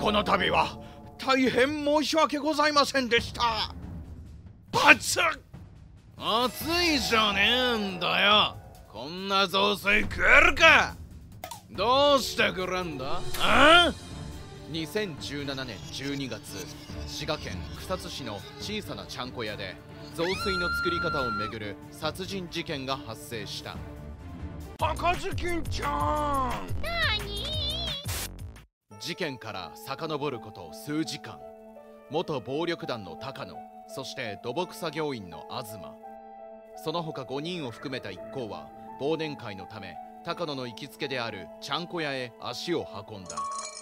この度は大変申し訳ございませんでした。熱いじゃねえんだよ。こんな雑炊食えるか。どうしてくれんだ。 2017年12月、滋賀県草津市の小さなちゃんこ屋で雑炊の作り方をめぐる殺人事件が発生した。 赤ずきんちゃん。 事件から遡ること数時間、元暴力団の高野、そして土木作業員の東、その他5人を含めた一行は忘年会のため高野の行きつけであるちゃんこ屋へ足を運んだ。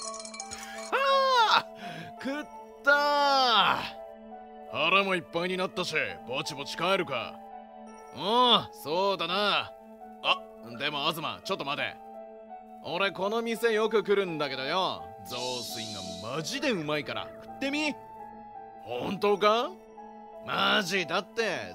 食ったー。腹もいっぱいになったし、ぼちぼち帰るか。そうだな。でも東、ちょっと待て。俺この店よく来るんだけどよ、雑炊がマジでうまいから食ってみ。本当か？マジだって、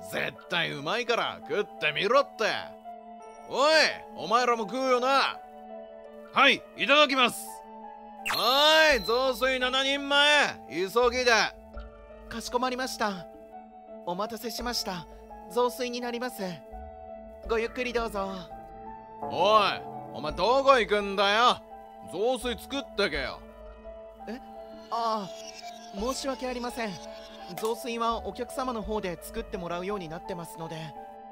絶対うまいから食ってみろって。おい、お前らも食うよな。はい、いただきます。おい、雑炊7人前、急ぎで。 かしこまりました。お待たせしました。雑炊になります。ごゆっくりどうぞ。 おい、お前どこ行くんだよ。雑炊作ってけよ。 申し訳ありません。雑炊はお客様の方で作ってもらうようになってますので。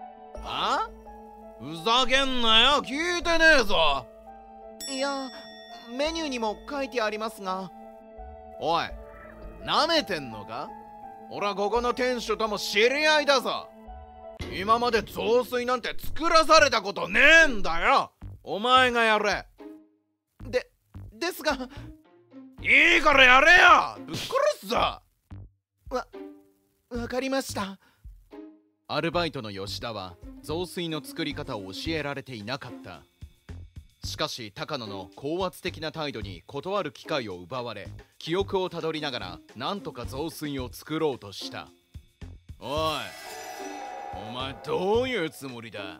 ふざけんなよ、聞いてねえぞ。 いや、メニューにも書いてありますが。 おい、なめてんのか？俺はここの店主とも知り合いだぞ。今まで雑炊なんて作らされたことねえんだよ。お前がやれ。 ですが。 いいからやれよ。ぶっ殺すぞ。 わかりました。アルバイトの吉田は雑炊の作り方を教えられていなかった。しかし高野の高圧的な態度に断る機会を奪われ、記憶をたどりながらなんとか雑炊を作ろうとした。 おい、お前どういうつもりだ？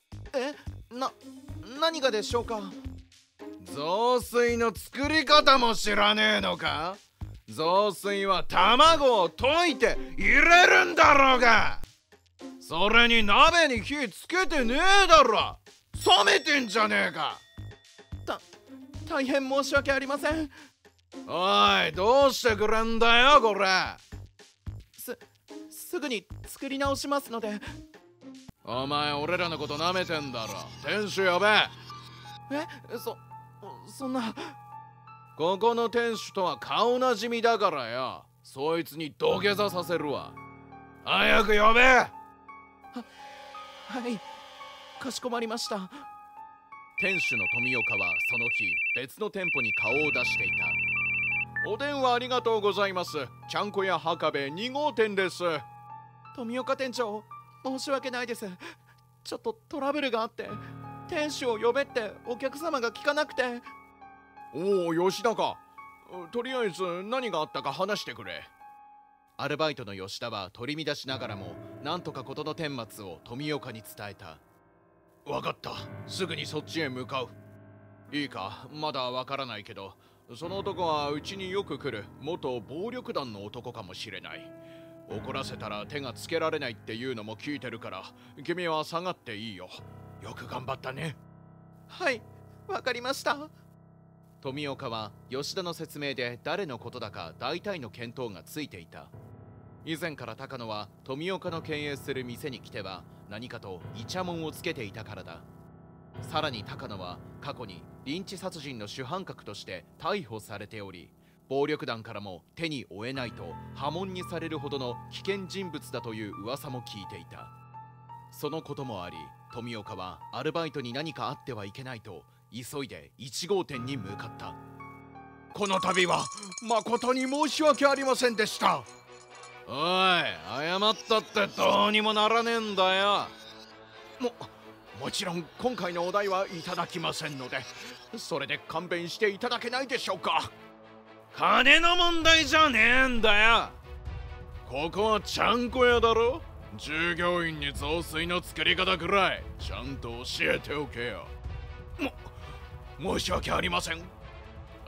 何がでしょうか？ 雑炊の作り方も知らねえのか？雑炊は卵を溶いて入れるんだろうが。それに鍋に火つけてねえだろ。冷めてんじゃねえか。 大変申し訳ありません。 おい、どうしてくれんだよこれ。 すぐに作り直しますので。 お前俺らのことなめてんだろ。店主呼べ。 そんな。 ここの店主とは顔なじみだからよ。そいつに土下座させるわ。早く呼べ。 はい、かしこまりました。店主の富岡はその日別の店舗に顔を出していた。 お電話ありがとうございます。ちゃんこ屋博部2号店です。 富岡店長、申し訳ないです。ちょっとトラブルがあって店主を呼べってお客様が聞かなくて。 おお、吉田か。とりあえず何があったか話してくれ。 アルバイトの吉田は取り乱しながらもなんとか事の顛末を富岡に伝えた。 わかった、すぐにそっちへ向かう。いいか、まだわからないけどその男はうちによく来る元暴力団の男かもしれない。怒らせたら手がつけられないっていうのも聞いてるから、君は下がっていいよ。よく頑張ったね。 はい、わかりました。富岡は吉田の説明で誰のことだか大体の見当がついていた。以前から高野は富岡の経営する店に来ては何かとイチャモンをつけていたからだ。さらに高野は過去にリンチ殺人の主犯格として逮捕されており、暴力団からも手に負えないと破門にされるほどの危険人物だという噂も聞いていた。そのこともあり、富岡はアルバイトに何かあってはいけないと急いで1号店に向かった。 この度は誠に申し訳ありませんでした。おい、謝ったってどうにもならねえんだよ。もちろん今回のお代はいただきませんので、それで勘弁していただけないでしょうか。金の問題じゃねえんだよ。ここはちゃんこ屋だろ。従業員に雑炊の作り方くらいちゃんと教えておけよ。申し訳ありません。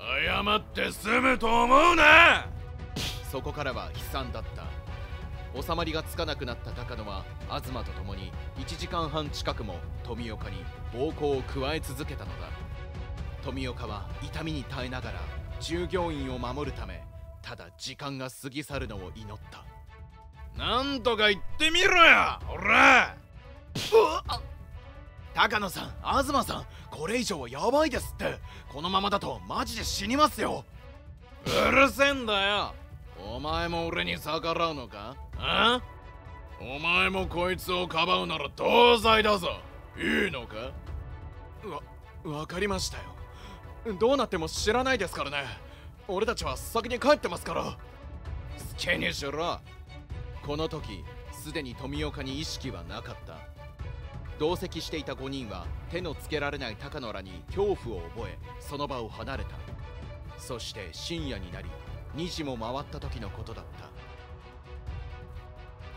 謝って済むと思うな。 そこからは悲惨だった。収まりがつかなくなった高野は東と共に1時間半近くも富岡に暴行を加え続けたのだ。富岡は痛みに耐えながら従業員を守るため、ただ時間が過ぎ去るのを祈った。 なんとか言ってみろよ、ほら。 高野さん、東さん、これ以上はやばいですって。このままだとマジで死にますよ。 うるせえんだよ。お前も俺に逆らうのか？あ？お前もこいつをかばうなら同罪だぞ。いいのか？ わかりましたよ。どうなっても知らないですからね。俺たちは先に帰ってますから。 好きにしろ。 この時すでに富岡に意識はなかった。同席していた5人は手のつけられない高野らに恐怖を覚え、その場を離れた。そして深夜になり2時も回った時のことだった。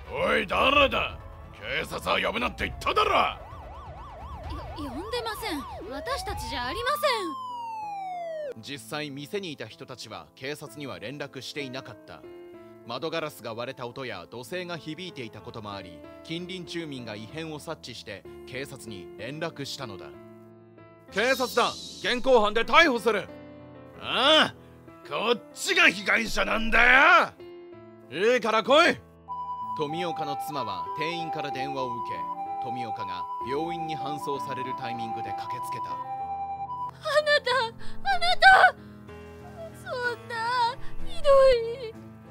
おい、誰だ？警察は呼ぶなって言っただろ。 呼んでません。私たちじゃありません。実際店にいた人たちは警察には連絡していなかった。窓ガラスが割れた音や怒声が響いていたこともあり、近隣住民が異変を察知して警察に連絡したのだ。 警察だ、現行犯で逮捕する。ああ、こっちが被害者なんだよ。いいから来い。 富岡の妻は店員から電話を受け、富岡が病院に搬送されるタイミングで駆けつけた。 あなたそんなひどい。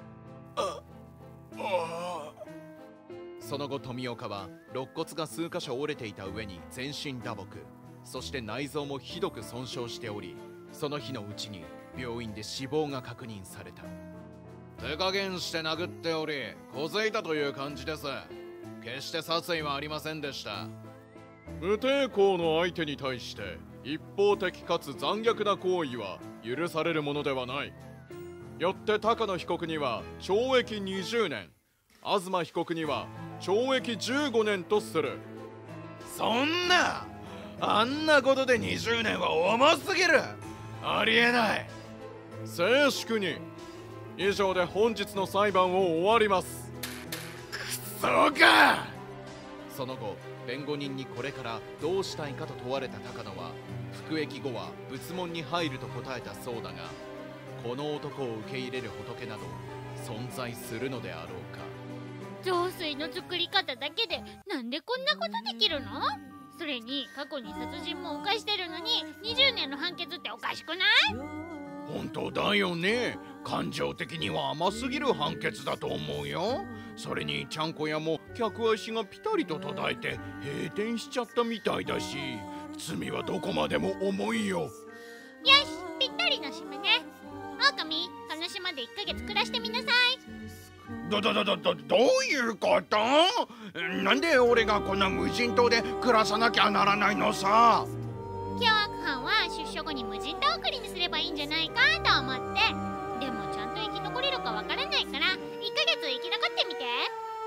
その後富岡は肋骨が数箇所折れていた上に全身打撲、そして内臓もひどく損傷しており、その日のうちに病院で死亡が確認された。 手加減して殴っており、小突いたという感じです。決して殺意はありませんでした。 無抵抗の相手に対して一方的かつ残虐な行為は許されるものではない。よって高野被告には懲役20年、東被告には懲役15年とする。 そんな、あんなことで20年は重すぎる。ありえない。 静粛に。以上で本日の裁判を終わります。 くそか。 その後弁護人にこれからどうしたいかと問われた高野は、服役後は仏門に入ると答えたそうだが、この男を受け入れる仏など存在するのであろうか。 浄水の作り方だけでなんでこんなことできるの？それに過去に殺人も犯してるのに20年の判決っておかしくない？ 本当だよね。感情的には甘すぎる判決だと思うよ。それにちゃんこ屋も客足がピタリと途絶えて閉店しちゃったみたいだし、罪はどこまでも重いよ。 よし、ぴったりの締めね。狼、この島で1ヶ月暮らしてみなさい。 どういうこと？なんで俺がこんな無人島で暮らさなきゃならないのさ。 凶悪犯は出所後に無人島送りにすればいいんじゃないかと思って。でもちゃんと生き残れるかわからないから1ヶ月生き残ってみて。じゃ、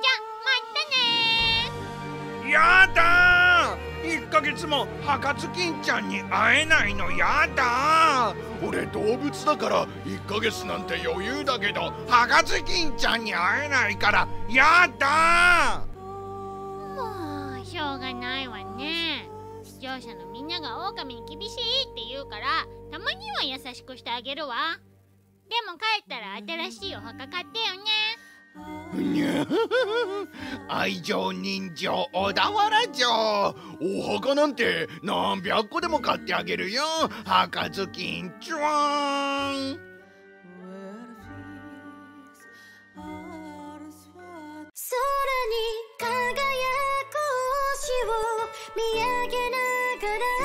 またね。 やだー、1ヶ月も博多金ちゃんに会えないのやだー。俺動物だから1ヶ月なんて余裕だけど、博多金ちゃんに会えないからやだー。 もうしょうがないわね。視聴者のみんなが狼に厳しいって言うからたまには優しくしてあげるわ。でも帰ったら新しいお墓買ってよね。 にゃ愛情人情小田原城、お墓なんて何百個でも買ってあげるよ、博多金ちゃん。 空に輝く星を見上げながら